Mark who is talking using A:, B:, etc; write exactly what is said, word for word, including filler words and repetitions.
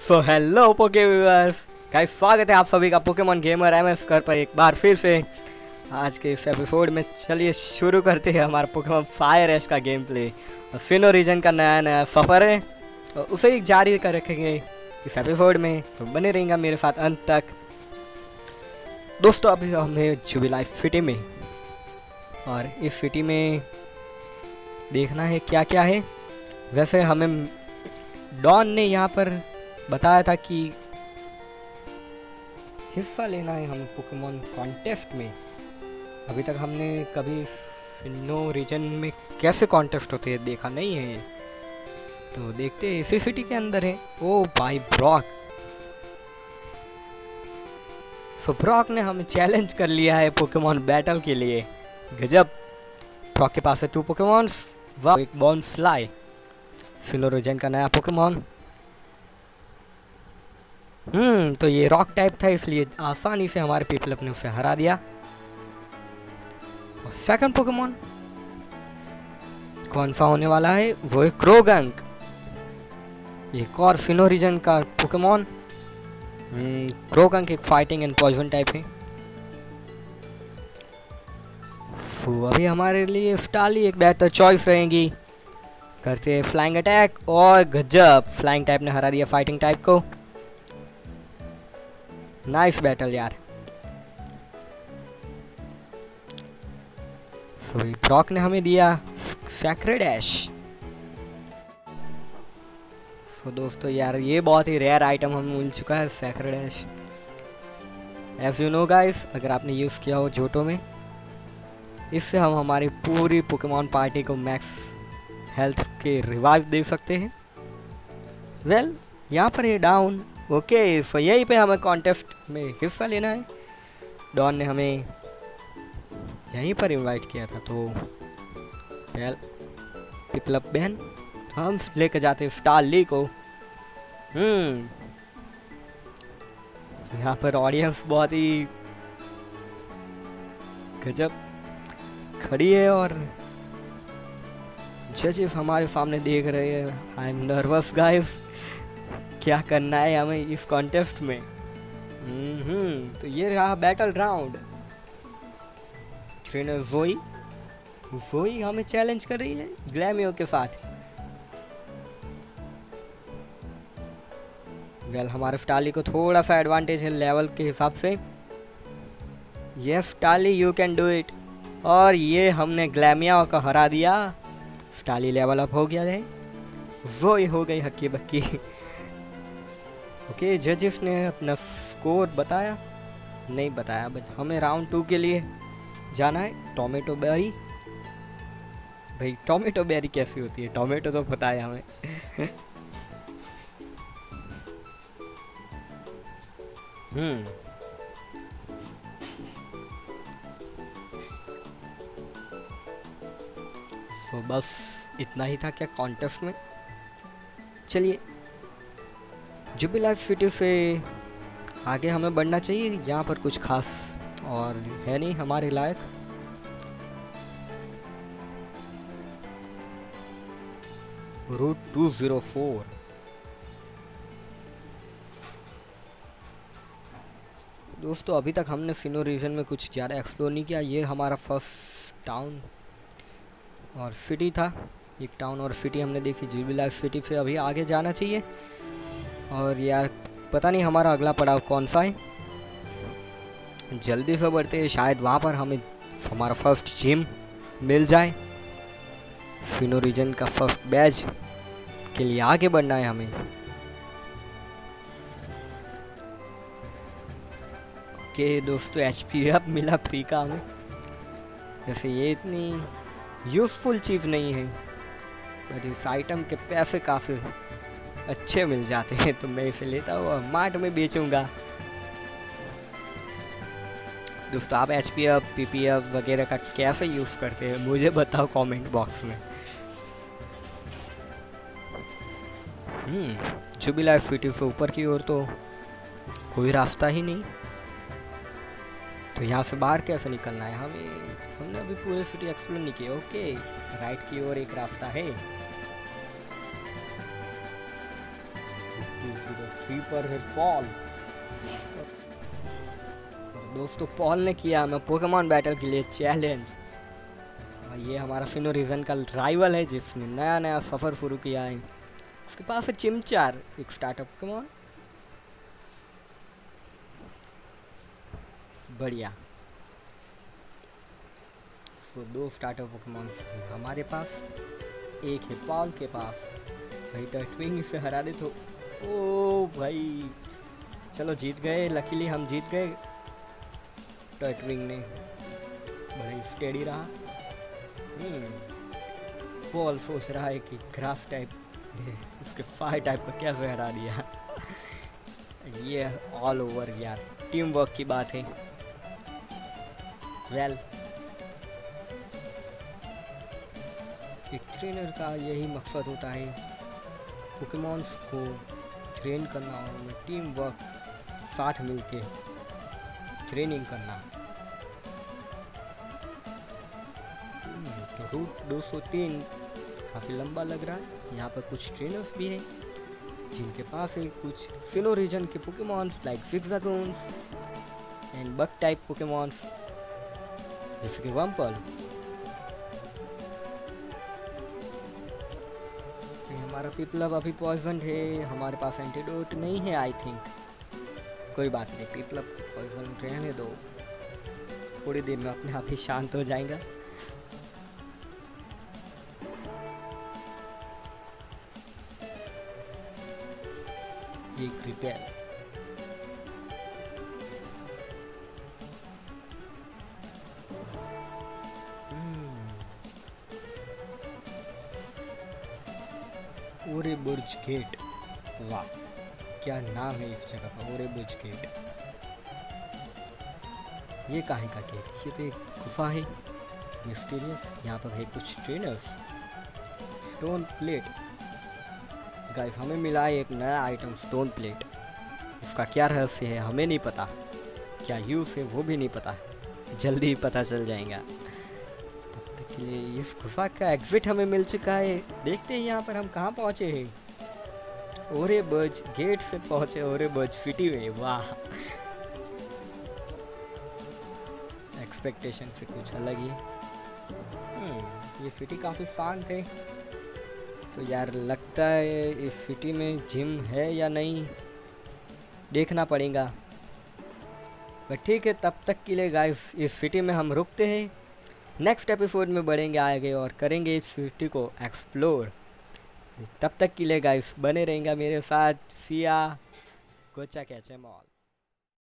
A: सो hello poke viewers, guys स्वागत है आप सभी का पोकेमॉन गेमर एम एस कर पर एक बार फिर से। आज के इस एपिसोड में चलिए शुरू करते हैं हमारा पोकेमॉन फायर एश का गेम प्ले। सिनो रीजन का नया नया सफ़र है और उसे ही जारी कर रखेंगे इस एपिसोड में, तो बने रहेंगे मेरे साथ अंत तक। दोस्तों अभी हमें जुबिलाई सिटी में, और इस सिटी में देखना है क्या क्या है। वैसे हमें डॉन ने यहाँ पर बताया था कि हिस्सा लेना है हमें पोकेमॉन कॉन्टेस्ट में। अभी तक हमने कभी सिनो रीजन में कैसे कॉन्टेस्ट होते हैं देखा नहीं है, तो देखते हैं इसी सिटी के अंदर है। ओ भाई ब्रॉक, सो ब्रॉक ने हमें चैलेंज कर लिया है पोकेमॉन बैटल के लिए। गजब, ब्रॉक के पास है टू पोकेमॉन्स, वाह एक बॉन्सलाई, सिनो रीजन का नया पोकेमॉन। हम्म तो ये रॉक टाइप था, इसलिए आसानी से हमारे पीपल ने उसे हरा दिया। और सेकंड पोकेमॉन कौन सा होने वाला है, वो है क्रोगंक, एक और सिनो रीजन का पोकेमॉन। क्रोगंक एक फाइटिंग एंड पॉइजन टाइप है। तो अभी हमारे लिए स्टाली एक बेहतर चॉइस रहेगी। करते हैं फ्लाइंग अटैक, और गजब फ्लाइंग टाइप ने हरा दिया फाइटिंग टाइप को। नाइस बैटल यार। सो so, ब्रॉक ने हमें दिया सैक्रेड ऐश। सो so, दोस्तों यार ये बहुत ही रेयर आइटम हमें मिल चुका है, sacred ash. As you know guys, अगर आपने यूज़ किया हो जोटो में, इससे हम हमारी पूरी पोकेमॉन पार्टी को मैक्स हेल्थ के रिवाइव दे सकते हैं। वेल well, यहाँ पर ये डाउन। ओके सो यहीं पे हमें कॉन्टेस्ट में हिस्सा लेना है। डॉन ने हमें यहीं पर इनवाइट किया था, तो वेल पिपलप बहन हम लेकर जाते स्टारली को। हम्म यहाँ पर ऑडियंस बहुत ही गजब खड़ी है और जजेस हमारे सामने देख रहे हैं। आई एम नर्वस गाइस, क्या करना है हमें इस कॉन्टेस्ट में। हम्म तो ये रहा बैटल राउंड। ट्रेनर जोई जोई हमें चैलेंज कर रही है ग्लैमियो के साथ। वेल हमारे स्टाली को थोड़ा सा एडवांटेज है लेवल के हिसाब से। यस स्टाली यू कैन डू इट। और ये हमने ग्लैमिया को हरा दिया। स्टाली लेवल अप हो गया है, जोई हो गई हक्की बक्की। ओके okay, जजेस ने अपना स्कोर बताया नहीं बताया, बट हमें राउंड टू के लिए जाना है। टोमेटो बेरी, भाई टोमेटो बेरी कैसी होती है, टोमेटो तो पता है हमें। हम्म तो बस इतना ही था क्या कॉन्टेस्ट में। चलिए जुबिलाई सिटी से आगे हमें बढ़ना चाहिए। यहाँ पर कुछ खास और है नहीं हमारे लायक। Route two zero four. दोस्तों अभी तक हमने सिनो रीजन में कुछ ज़्यादा एक्सप्लोर नहीं किया। ये हमारा फर्स्ट टाउन और सिटी था। एक टाउन और सिटी हमने देखी। जुबिलाई सिटी से अभी आगे जाना चाहिए। और यार पता नहीं हमारा अगला पड़ाव कौन सा है, जल्दी से बढ़ते हैं। शायद वहाँ पर हमें हमारा फर्स्ट जिम मिल जाए। सिनो रीजन का फर्स्ट बैच के लिए आगे बढ़ना है हमें। ओके दोस्तों एचपी अप मिला फ्री का हमें। जैसे ये इतनी यूज़फुल चीज़ नहीं है, बट इस आइटम के पैसे काफ़ी अच्छे मिल जाते हैं, तो मैं इसे लेता हूँ और मार्ट में बेचूंगा। दोस्तों आप H P F P P F वगैरह का कैसे यूज़ करते हैं मुझे बताओ कमेंट बॉक्स में। हम्म जुबिलाई सिटी से ऊपर की ओर तो कोई रास्ता ही नहीं, तो यहाँ से बाहर कैसे निकलना है हमें। हमने अभी पूरे सिटी एक्सप्लोर नहीं किया। ओके राइट की ओर एक रास्ता है। थ्री पर है पॉल। दोस्तों पॉल ने किया हमें पोकेमॉन बैटल के लिए चैलेंज। ये हमारा फिनो रीजन का राइवल है जिसने नया नया सफ़र शुरू किया है। उसके पास है चिमचार, एक स्टार्टअप पोकेमॉन। बढ़िया। तो दो स्टार्टअप पोकेमॉन हमारे पास, एक है पॉल के पास। भाई टर्टविंग इसे हरा दे तो ओ भाई चलो जीत गए, लकीली हम जीत गए। टर्टविंग ने बड़ा स्टेडी रहा। पॉल सोच रहा है कि ग्राफ टाइप उसके फायर टाइप को कैसे हरा दिया। ये ऑल ओवर यार, टीम वर्क की बात है। वेल एक ट्रेनर का यही मकसद होता है, पोकेमॉन्स को ट्रेन करना और उनमें टीम वर्क साथ मिलके ट्रेनिंग करना। तो रूट दो सौ तीन काफ़ी लंबा लग रहा है। यहाँ पर कुछ ट्रेनर्स भी हैं जिनके पास है कुछ सिनो रीजन के Pokémons like zigzagoons and bug type Pokémons जैसे कि वम्पल। हमारा पिपलव अभी पॉइजन है, हमारे पास एंटीडोट नहीं है आई थिंक। कोई बात नहीं, पिपलव पॉइजन रहने दो, थोड़ी देर में अपने आप ही शांत हो जाएगा। एक रिपेयर। ओरेबुर्ज गेट, वाह क्या नाम है इस जगह का, ओरेबुर्ज गेट। ये काहे का गेट? ये तो एक गुफा है मिस्टीरियस। यहाँ पर है कुछ ट्रेनर्स। स्टोन प्लेट गाइस, हमें मिला है एक नया आइटम स्टोन प्लेट। उसका क्या रहस्य है हमें नहीं पता, क्या यूज़ है वो भी नहीं पता, जल्दी ही पता चल जाएगा। तब तक के लिए इस गुफा का एग्जिट हमें मिल चुका है। देखते हैं यहाँ पर हम कहाँ पहुँचे हैं। ओरेबुर्ज गेट से पहुँचे ओरेबुर्ज सिटी में, वाह एक्सपेक्टेशन से कुछ अलग ही। ये सिटी काफ़ी शांत है। तो यार लगता है इस सिटी में जिम है या नहीं देखना पड़ेगा, बट ठीक है। तब तक के लिए गाइस इस सिटी में हम रुकते हैं। नेक्स्ट एपिसोड में बढ़ेंगे आगे और करेंगे इस सिटी को एक्सप्लोर। तब तक के लिए गाइस बने रहेंगे मेरे साथ। सिया गोचा कैचे मॉल।